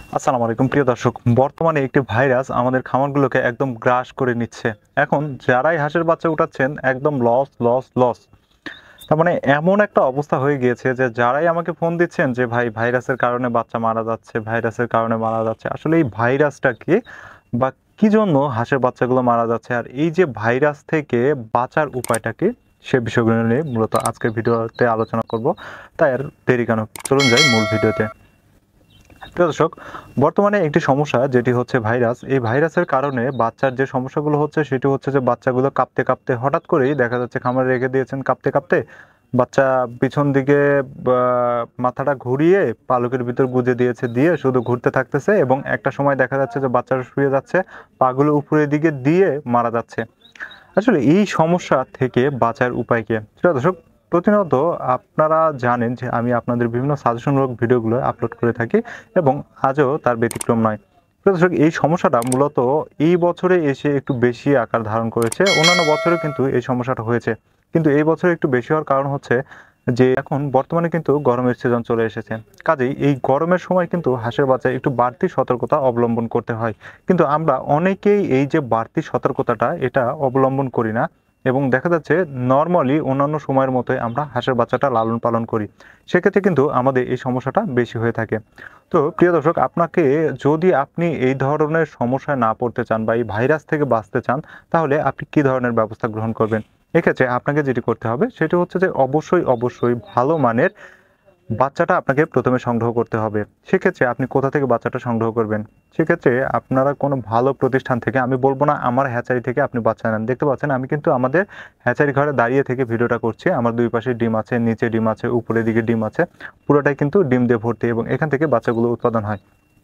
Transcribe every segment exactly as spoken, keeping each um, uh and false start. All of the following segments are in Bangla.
আসসালামু আলাইকুম প্রিয় দর্শক। বর্তমানে একটি ভাইরাস আমাদের খামারগুলোকে একদম গ্রাস করে নিচ্ছে। এখন যারাই হাঁসের বাচ্চা উঠাচ্ছেন একদম লস, লস, লস। তার মানে এমন একটা অবস্থা হয়ে গিয়েছে যে যারাই আমাকে ফোন দিচ্ছেন যে ভাই ভাইরাসের কারণে বাচ্চা মারা যাচ্ছে, ভাইরাসের কারণে মারা যাচ্ছে। আসলে এই ভাইরাসটা কি? বা কি জন্য হাঁসের বাচ্চাগুলো মারা যাচ্ছে? আর এই যে ভাইরাস থেকে বাঁচার উপায়টা কি? সে বিষয়গুলো নিয়ে মূলত আজকের ভিডিওতে আলোচনা করব। তাই আর দেরি কেন? চলুন যাই মূল ভিডিওতে। প্রিয় দর্শক, বর্তমানে একটি সমস্যা যেটি হচ্ছে ভাইরাস। এই ভাইরাসের কারণে বাচ্চার যে সমস্যাগুলো হচ্ছে সেটি হচ্ছে যে বাচ্চাগুলো কাঁপতে, কাঁপতে হঠাৎ করেই দেখা যাচ্ছে খামারে রেখে দিয়েছেন কাঁপতে, কাঁপতে বাচ্চা পিছন দিকে বা মাথাটা ঘুরিয়ে পালকের ভিতর গুঁজে দিয়েছে, দিয়ে শুধু ঘুরতে থাকতেছে এবং একটা সময় দেখা যাচ্ছে যে বাচ্চাটা শুয়ে যাচ্ছে, পাগুলো উপরের দিকে দিয়ে মারা যাচ্ছে। আসলে এই সমস্যা থেকে বাঁচার উপায় কি? প্রিয় দর্শক, প্রতিনিয়ত আপনারা জানেন যে আমি আপনাদের বিভিন্ন সাজেশনমূলক ভিডিওগুলো আপলোড করে থাকি এবং আজও তার ব্যতিক্রম নয়। প্রিয় দর্শক, এই সমস্যাটা মূলত এই বছরে এসে একটু বেশি আকার ধারণ করেছে। অন্যান্য বছরেও কিন্তু এই সমস্যাটা হয়েছে। কিন্তু এই বছরে একটু বেশি হওয়ার কারণ হচ্ছে যে এখন বর্তমানে কিন্তু গরমের সিজন চলে এসেছে। কাজেই এই গরমের সময় কিন্তু হাঁসের বাচ্চায় একটু বাড়তি সতর্কতা অবলম্বন করতে হয়। কিন্তু আমরা অনেকেই এই যে বাড়তি সতর্কতাটা এটা অবলম্বন করি না এবং দেখা যাচ্ছে নরমালি অন্যান্য সময়ের মতোই আমরা হাঁসের বাচ্চাটা লালন পালন করি। সেক্ষেত্রে কিন্তু আমাদের এই সমস্যাটা বেশি হয়ে থাকে। তো প্রিয় দর্শক, আপনাকে যদি আপনি এই ধরনের সমস্যায় না পড়তে চান বা এই ভাইরাস থেকে বাঁচতে চান, তাহলে আপনি কি ধরনের ব্যবস্থা গ্রহণ করবেন? এক্ষেত্রে আপনাকে যেটি করতে হবে সেটি হচ্ছে যে অবশ্যই, অবশ্যই ভালো মানের বাচ্চাটা আপনাকে প্রথম এ সংগ্রহ করতে হবে। সেক্ষেত্রে আপনি কোথা থেকে বাচ্চাটা সংগ্রহ করবেন? সেক্ষেত্রে আপনারা কোনো ভালো প্রতিষ্ঠান থেকে, আমি বলব না আমার হ্যাচারি থেকে আপনি বাচ্চা নেন। দেখতে পাচ্ছেন আমি কিন্তু আমাদের হ্যাচারি ঘরে দাঁড়িয়ে থেকে ভিডিওটা করছি। আমার দুই পাশে ডিম আছে, নিচে ডিম আছে, উপরের দিকে ডিম আছে। পুরোটাই কিন্তু ডিম দিয়ে ভর্তি এবং এখান থেকে বাচ্চাগুলো উৎপাদন হয়।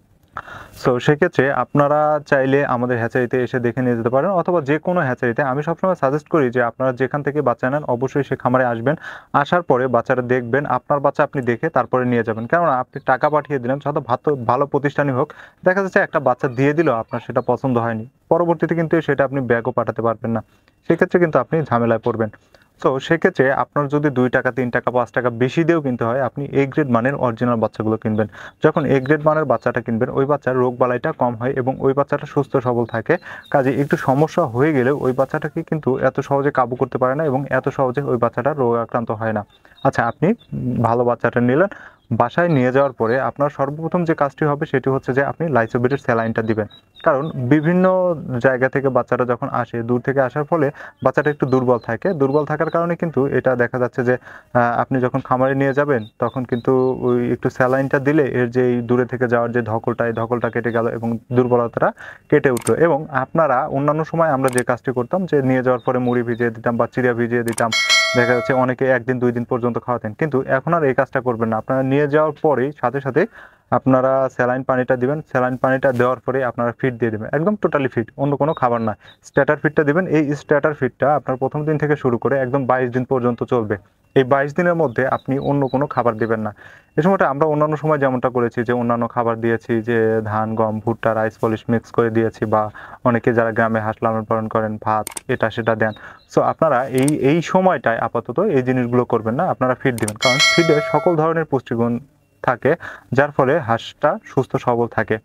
সো সেক্ষেত্রে আপনারা চাইলে আমাদের হ্যাচারিতে এসে দেখে নিয়ে যেতে পারেন অথবা যেকোনো হ্যাচারিতে। আমি সবসময় সাজেস্ট করি যে আপনারা যেখান থেকে বাচ্চা নেন অবশ্যই সে খামারে আসবেন। আসার পরে বাচ্চাটা দেখবেন, আপনার বাচ্চা আপনি দেখে তারপরে নিয়ে যাবেন। কেননা আপনি টাকা পাঠিয়ে দিলেন, যত ভাতো ভালো প্রতিষ্ঠানই হোক, দেখা যাচ্ছে একটা বাচ্চা দিয়ে দিল, আপনার সেটা পছন্দ হয়নি। পরবর্তীতে কিন্তু সেটা আপনি ব্যাকও পাঠাতে পারবেন না। সেক্ষেত্রে কিন্তু আপনি ঝামেলায় পড়বেন। তো সেক্ষেত্রে আপনার যদি দুই টাকা, তিন টাকা, পাঁচ টাকা বেশি দিয়েও কিনতে হয়, আপনি এ গ্রেড মানের অরিজিনাল বাচ্চাগুলো কিনবেন। যখন এ গ্রেড মানের বাচ্চাটা কিনবেন, ওই বাচ্চার রোগবালাইটা কম হয় এবং ওই বাচ্চাটা সুস্থ সবল থাকে। কাজেই একটু সমস্যা হয়ে গেলেও ওই বাচ্চাটাকে কিন্তু এত সহজে কাবু করতে পারে না এবং এত সহজে ওই বাচ্চাটা রোগাক্রান্ত হয় না। আচ্ছা, আপনি উম ভালো বাচ্চাটা নিলেন। বাসায় নিয়ে যাওয়ার পরে আপনার সর্বপ্রথম যে কাজটি হবে সেটি হচ্ছে যে আপনি লাইসোবিটের স্যালাইনটা দিবেন। কারণ বিভিন্ন জায়গা থেকে বাচ্চাটা যখন আসে, দূর থেকে আসার ফলে বাচ্চাটা একটু দুর্বল থাকে। দুর্বল থাকার কারণে কিন্তু এটা দেখা যাচ্ছে যে আ আপনি যখন খামারে নিয়ে যাবেন তখন কিন্তু ওই একটু স্যালাইনটা দিলে এর যে এই দূরে থেকে যাওয়ার যে ধকলটা, এই ধকলটা কেটে গেল এবং দুর্বলতাটা কেটে উঠলো। এবং আপনারা অন্যান্য সময় আমরা যে কাজটি করতাম যে নিয়ে যাওয়ার পরে মুড়ি ভিজিয়ে দিতাম বা চিড়া ভিজিয়ে দিতাম। দেখা যাচ্ছে অনেকে এক দিন দুই দিন পর্যন্ত খাওয়াতেন। কিন্তু এখন আর এই কাজটা করবেন না। আপনারা নিয়ে যাওয়ার পরেই সাথে, সাথে আপনারা স্যালাইন পানিটা দিবেন। স্যালাইন পানিটা দেওয়ার পরে আপনারা ফিড দিয়ে দিবেন। একদম টোটালি ফিড, অন্য কোনো খাবার না। স্ট্যাটার ফিডটা দিবেন। এই স্ট্যাটার ফিডটা আপনার প্রথম দিন থেকে শুরু করে একদম বাইশ দিন পর্যন্ত চলবে। এই বাইশ দিনের মধ্যে আপনি অন্য কোনো খাবার দিবেন না। এ সময়টা আমরা অন্যান্য সময় যেমনটা করেছি যে অন্যান্য খাবার দিয়েছি যে ধান, গম, ভুট্টা, রাইস পলিশ মিক্স করে দিয়েছি বা অনেকে যারা গ্রামে হাঁস লালন পালন করেন ভাত এটা সেটা দেন। সো আপনারা এই, এই সময়টায় আপাতত এই জিনিসগুলো করবেন না। আপনারা ফিড দিবেন। কারণ ফিডে সকল ধরনের পুষ্টিগুণ থাকে যার ফলে হাঁসটা সুস্থ সবল থাকে।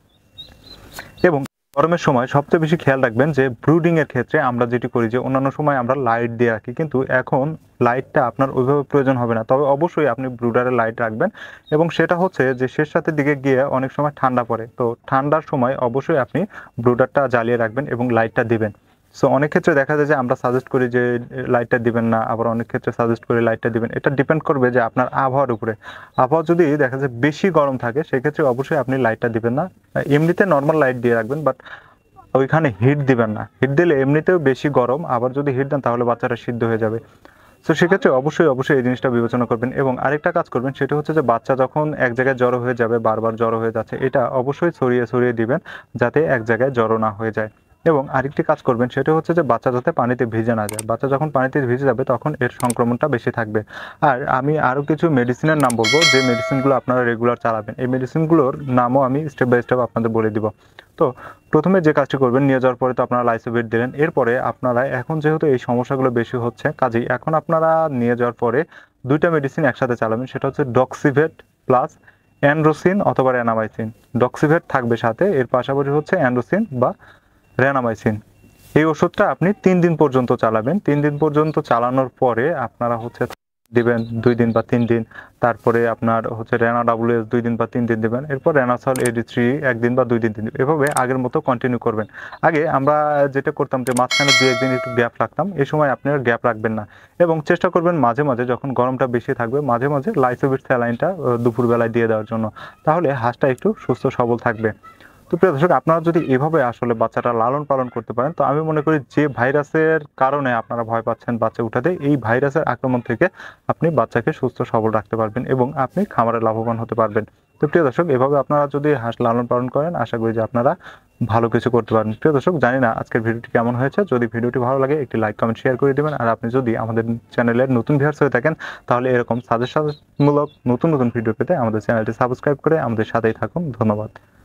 এবং গরমের সময় সবচেয়ে বেশি খেয়াল রাখবেন যে ব্রুডিং এর ক্ষেত্রে আমরা যেটি করি যে অন্যান্য সময় আমরা লাইট দিয়ে রাখি, কিন্তু এখন লাইটটা আপনার ওইভাবে প্রয়োজন হবে না। তবে অবশ্যই আপনি ব্রুডারে লাইট রাখবেন এবং সেটা হচ্ছে যে শেষ রাতের দিকে গিয়ে অনেক সময় ঠান্ডা পড়ে। তো ঠান্ডার সময় অবশ্যই আপনি ব্রুডারটা জ্বালিয়ে রাখবেন এবং লাইটটা দিবেন। সো অনেক ক্ষেত্রে দেখা যায় যে আমরা সাজেস্ট করি যে লাইটটা দিবেন না, আবার অনেক ক্ষেত্রে সাজেস্ট করি লাইটটা দিবেন। এটা ডিপেন্ড করবে যে আপনার আবহাওয়ার উপরে। আবহাওয়া যদি দেখা যায় বেশি গরম থাকে সেক্ষেত্রে অবশ্যই আপনি লাইটটা দিবেন না। এমনিতে নরমাল লাইট দিয়ে রাখবেন, বাট ওইখানে হিট দিবেন না। হিট দিলে এমনিতেও বেশি গরম, আবার যদি হিট দেন তাহলে বাচ্চাটা সিদ্ধ হয়ে যাবে। সো সেক্ষেত্রে অবশ্যই, অবশ্যই এই জিনিসটা বিবেচনা করবেন এবং আরেকটা কাজ করবেন সেটা হচ্ছে যে বাচ্চা যখন এক জায়গায় জড়ো হয়ে যাবে, বারবার জড়ো হয়ে যাচ্ছে, এটা অবশ্যই ছড়িয়ে, ছড়িয়ে দিবেন যাতে এক জায়গায় জড়ো না হয়ে যায়। এবং আরেকটি কাজ করবেন সেটা হচ্ছে যে বাচ্চা যাতে পানিতে ভিজে না যায়। বাচ্চা যখন পানিতে ভিজে যাবে তখন এর সংক্রমণটা বেশি থাকবে। আর আমি আরও কিছু মেডিসিনের নাম বলব যে মেডিসিনগুলো আপনারা রেগুলার চালাবেন। এই মেডিসিনগুলোর নামও আমি স্টেপ বাই স্টেপ আপনাদের বলে দিব। তো প্রথমে যে কাজটি করবেন, নিয়ে যাওয়ার পরে তো আপনারা লাইসোভিট দিলেন। এরপরে আপনারা এখন যেহেতু এই সমস্যাগুলো বেশি হচ্ছে, কাজেই এখন আপনারা নিয়ে যাওয়ার পরে দুই টা মেডিসিন একসাথে চালাবেন। সেটা হচ্ছে ডক্সিভেট প্লাস অ্যান্ড্রোসিন অথবা রেনামাইসিন। ডক্সিভেট থাকবে সাথে, এর পাশাপাশি হচ্ছে অ্যান্ড্রোসিন বা রেনামাইসিন। এই ওষুধটা আপনি তিন দিন পর্যন্ত চালাবেন। তিন দিন পর্যন্ত চালানোর পরে আপনারা হচ্ছে দিবেন দুই দিন বা তিন দিন। তারপরে আপনার হচ্ছে রেনা ডাব্লিউএস দুই দিন বা তিন দিন দিবেন। এরপর রেনাসল এডি থ্রি এক দিন বা দুই দিন দিন। এভাবে আগের মতো কন্টিনিউ করবেন। আগে আমরা যেটা করতাম যে মাঝখানে দুই এক দিন একটু গ্যাপ রাখতাম। এই সময় আপনি আর গ্যাপ রাখবেন না। এবং চেষ্টা করবেন মাঝে, মাঝে যখন গরমটা বেশি থাকবে মাঝে, মাঝে লাইসোভিট স্যালাইনটা আ দুপুরবেলায় দিয়ে দেওয়ার জন্য। তাহলে হাঁসটা একটু সুস্থ সবল থাকবে। তো প্রিয় দর্শক, আপনারা যদি এভাবে আসলে বাচ্চাটা লালন পালন করতে পারেন, তো আমি মনে করি যে ভাইরাসের কারণে আপনারা ভয় পাচ্ছেন বাচ্চা উঠাতে, এই ভাইরাসের আক্রমণ থেকে আপনি বাচ্চাকে সুস্থ সবল রাখতে পারবেন এবং আপনি খামারে লাভবান হতে পারবেন। তো প্রিয় দর্শক, এভাবে আপনারা যদি হাঁস লালন পালন করেন, আশা করি যে আপনারা ভালো কিছু করতে পারবেন। প্রিয় দর্শক, জানি না আজকের ভিডিওটি কেমন হয়েছে। যদি ভিডিওটি ভালো লাগে একটি লাইক, কমেন্ট, শেয়ার করে দিবেন। আর আপনি যদি আমাদের চ্যানেলের নতুন ভিউয়ার্স হয়ে থাকেন, তাহলে এরকম সাজেশনমূলক নতুন, নতুন ভিডিও পেতে আমাদের চ্যানেলটি সাবস্ক্রাইব করে আমাদের সাথেই থাকুন। ধন্যবাদ।